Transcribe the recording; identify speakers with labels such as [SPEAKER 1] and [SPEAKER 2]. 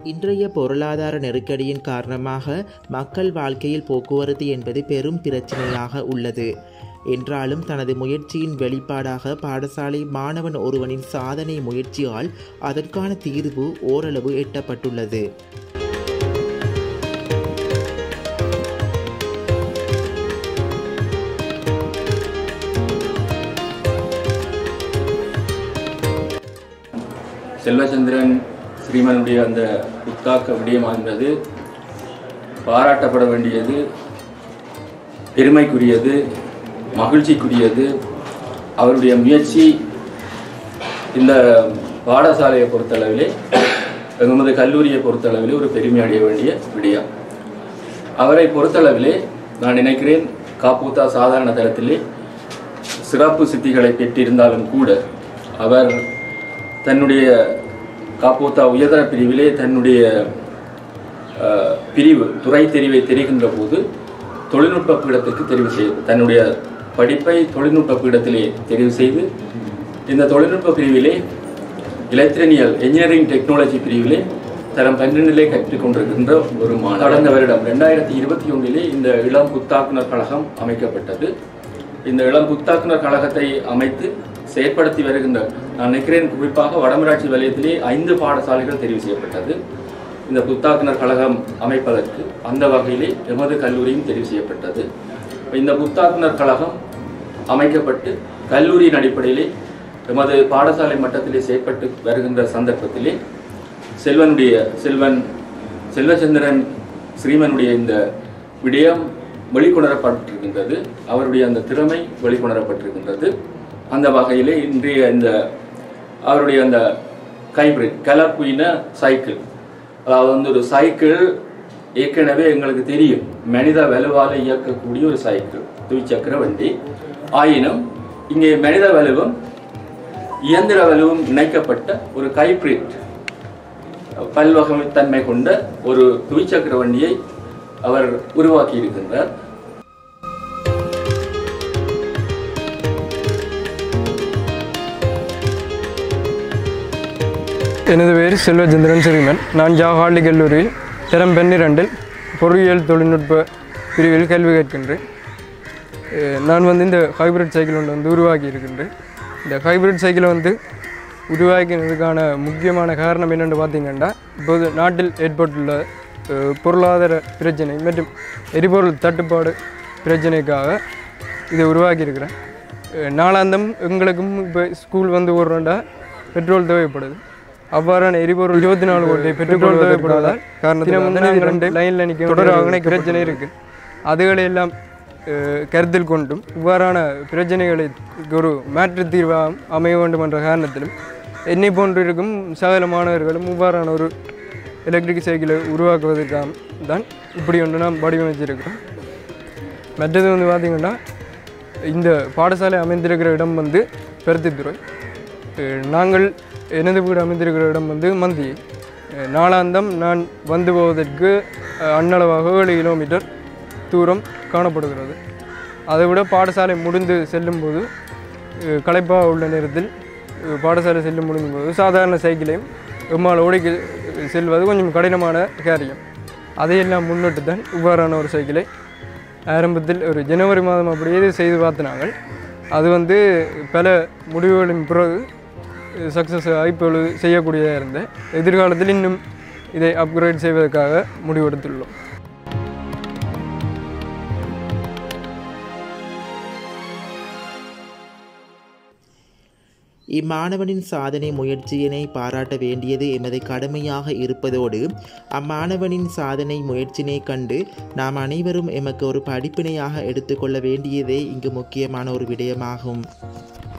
[SPEAKER 1] இன்றைய பொருளாதார நெருக்கடியின் காரணமாக மக்கள் வாழ்க்கையில் போக்குவரத்து என்பது பெரும் பிரச்சனையாக உள்ளது. என்றாலும் தனது முயற்சியின் வெளிப்பாடாக பாடசாலை மாணவன் ஒருவனின் சாதனை முயற்சியால் அதற்கான தீர்வு ஓரளவு எட்டப்பட்டுள்ளது.
[SPEAKER 2] செல்வச்சந்திரன் ஸ்ரீமனுடைய அந்த புத்தாக்க விடயமானது பாராட்டப்பட வேண்டியது, பெருமைக்குரியது, மகிழ்ச்சிக்குரியது. அவருடைய முயற்சி இந்த பாடசாலையை பொறுத்தளவிலே, நமது கல்லூரியை பொறுத்தளவிலே ஒரு பெருமை அடைய வேண்டிய விடயம். அவரை பொறுத்தளவிலே நான் நினைக்கிறேன், காப்பூத்தா சாதாரண தரத்திலே சிறப்பு சித்திகளை பெற்றிருந்தாலும் கூட அவர் தன்னுடைய காப்பூத்தா உயர்தர பிரிவிலே தன்னுடைய துறை தெரிவை தெரிகின்ற போது தொழில்நுட்ப பீடத்துக்கு தெரிவு செய்து, தன்னுடைய படிப்பை தொழில்நுட்ப பீடத்திலே தெரிவு செய்து, இந்த தொழில்நுட்ப பிரிவிலே எலக்ட்ரானிக்கல் என்ஜினியரிங் டெக்னாலஜி பிரிவிலே தரம் 12 கற்றுக்கொண்டிருக்கின்ற ஒரு மாணவர். கடந்த வருடம் 2021 இந்த இளம் புத்தாக்குனர் கழகம் அமைக்கப்பட்டது. இந்த இளம் புத்தாக்குனர் கழகத்தை அமைத்து செயற்படுத்தி வருகின்ற, நான் நினைக்கிறேன் குறிப்பாக வடமராட்சி வலயத்திலே 5 பாடசாலைகள் தெரிவு செய்யப்பட்டது இந்த புத்தாக்குனர் கழகம் அமைப்பதற்கு. அந்த வகையிலே எமது கல்லூரியும் தெரிவு செய்யப்பட்டது. இந்த புத்தாக்குனர் கழகம் அமைக்கப்பட்டு கல்லூரியின் அடிப்படையிலே எமது பாடசாலை மட்டத்திலே செயற்பட்டு வருகின்ற சந்தர்ப்பத்திலே செல்வச்சந்திரன் ஸ்ரீமனுடைய இந்த விடயம் வெளிக்கொணரப்பட்டிருக்கின்றது. அவருடைய அந்த திறமை வெளிக்கொணரப்பட்டிருக்கின்றது. அந்த வகையிலே இன்றைய இந்த அவருடைய அந்த ஹைபிரிட் கலர் குயின சைக்கிள், அதாவது ஒரு சைக்கிள் ஏற்கனவே எங்களுக்கு தெரியும், மனித வலுவால் இயக்கக்கூடிய ஒரு சைக்கிள், துவிச்சக்கர வண்டி. ஆயினும் இங்கே மனித வலுவும் இயந்திர வலுவும் இணைக்கப்பட்ட ஒரு ஹைபிரிட் பல்வகைத்தன்மை கொண்ட ஒரு துவிச்சக்கர வண்டியை அவர் உருவாக்கி இருக்கின்றார்.
[SPEAKER 3] எனது பேர் செல்வச்சந்திரன் ஸ்ரீமன். நான் ஜாகாலி கல்லூரியில் தரம் 12 பொறியியல் தொழில்நுட்ப பிரிவில் கல்வி கேட்கின்றேன். நான் இந்த ஹைபிரிட் சைக்கிள் ஒன்று உருவாக்கி இருக்கின்றேன். இந்த ஹைபிரிட் சைக்கிளை உருவாக்கினதுக்கான முக்கியமான காரணம் என்னென்னு பார்த்தீங்கன்னா, இப்போது நாட்டில் ஏற்பட்டுள்ள பொருளாதார பிரச்சனை மற்றும் எரிபொருள் தட்டுப்பாடு பிரச்சனைக்காக இதை உருவாக்கியிருக்கிறேன். நாளாந்தம் எங்களுக்கும் இப்போ ஸ்கூல் ஓடுறோண்டா பெட்ரோல் தேவைப்படுது. அவ்வாறான எரிபொருள் 24 கோடி பெட்ரோல் தேவைப்படுவதால் காரணத்தில் லைனில் நிற்க தொடராக பிரச்சனை இருக்குது. அதுகளை எல்லாம் கருத்தில் கொண்டும் இவ்வாறான பிரச்சனைகளை ஒரு மாற்று தீர்வாக அமைய வேண்டும் என்ற காரணத்திலும் என்னை போன்றிருக்கும் சகல மாணவர்களும் இவ்வாறான ஒரு எலக்ட்ரிக் சைக்கிளை உருவாக்குவதற்காக தான் இப்படி ஒன்று நாம் வடிவமைச்சிருக்கிறோம். மற்றது பார்த்திங்கன்னா, இந்த பாடசாலை அமைந்திருக்கிற இடம் பருத்தித்துறை. நாங்கள் எனது வீடு அமைந்திருக்கிற இடம் மந்தியை. நாளாந்தம் நான் போவதற்கு அன்னளவாக 7 கிலோமீட்டர் தூரம் காணப்படுகிறது. அதைவிட பாடசாலை முடிந்து செல்லும்போது, களைப்பாக உள்ள நேரத்தில் பாடசாலை முடியும்போது சாதாரண சைக்கிளையும் எம்மால் ஓடிக்கு செல்வது கொஞ்சம் கடினமான காரியம். அதையெல்லாம் முன்னிட்டு தான் இவ்வாறான ஒரு சைக்கிளை ஆரம்பத்தில் ஒரு ஜனவரி மாதம் அப்படியே செய்து பார்த்தினாங்கள். அது பல முடிவுகளின் பிறகு சக்ஸஸ் இப்பொழுது செய்யக்கூடியதாக இருந்தேன். எதிர்காலத்தில் இன்னும் இதை அப்கிரேட் செய்வதற்காக முடிவெடுத்துள்ளோம்.
[SPEAKER 1] இம்மாணவனின் சாதனை முயற்சியினை பாராட்ட வேண்டியது எமது கடமையாக இருப்பதோடு, அம்மாணவனின் சாதனை முயற்சியினை கண்டு நாம் அனைவரும் எமக்கு ஒரு படிப்பினையாக எடுத்துக்கொள்ள வேண்டியதே இங்கு முக்கியமான ஒரு விடயமாகும்.